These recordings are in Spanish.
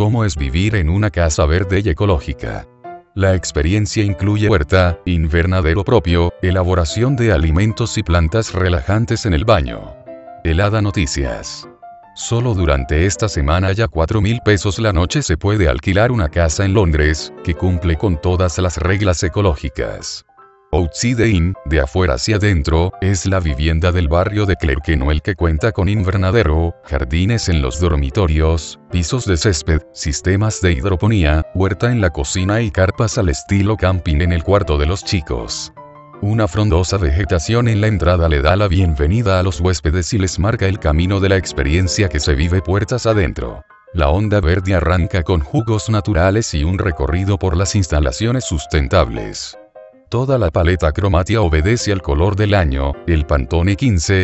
cómo es vivir en una casa verde y ecológica. La experiencia incluye huerta, invernadero propio, elaboración de alimentos y plantas relajantes en el baño. Helada Noticias. Solo durante esta semana ya 4.000 pesos la noche se puede alquilar una casa en Londres, que cumple con todas las reglas ecológicas. Outside In, de afuera hacia adentro, es la vivienda del barrio de Clerkenwell que cuenta con invernadero, jardines en los dormitorios, pisos de césped, sistemas de hidroponía, huerta en la cocina y carpas al estilo camping en el cuarto de los chicos. Una frondosa vegetación en la entrada le da la bienvenida a los huéspedes y les marca el camino de la experiencia que se vive puertas adentro. La onda verde arranca con jugos naturales y un recorrido por las instalaciones sustentables. Toda la paleta cromática obedece al color del año, el Pantone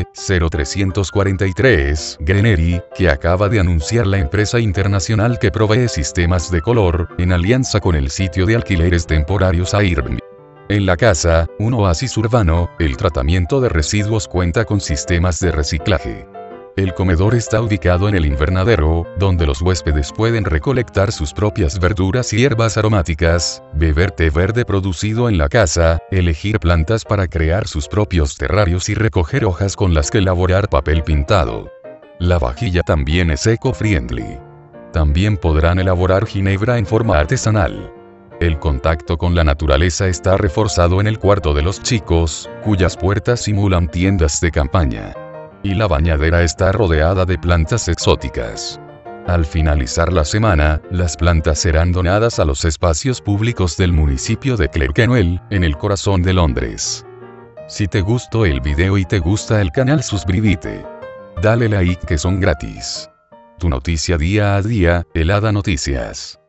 15-0343 Greenery, que acaba de anunciar la empresa internacional que provee sistemas de color, en alianza con el sitio de alquileres temporarios Airbnb. En la casa, un oasis urbano, el tratamiento de residuos cuenta con sistemas de reciclaje. El comedor está ubicado en el invernadero, donde los huéspedes pueden recolectar sus propias verduras y hierbas aromáticas, beber té verde producido en la casa, elegir plantas para crear sus propios terrarios y recoger hojas con las que elaborar papel pintado. La vajilla también es eco-friendly. También podrán elaborar ginebra en forma artesanal. El contacto con la naturaleza está reforzado en el cuarto de los chicos, cuyas puertas simulan tiendas de campaña. Y la bañadera está rodeada de plantas exóticas. Al finalizar la semana, las plantas serán donadas a los espacios públicos del municipio de Clerkenwell, en el corazón de Londres. Si te gustó el video y te gusta el canal, suscríbete. Dale like que son gratis. Tu noticia día a día, Helada Noticias.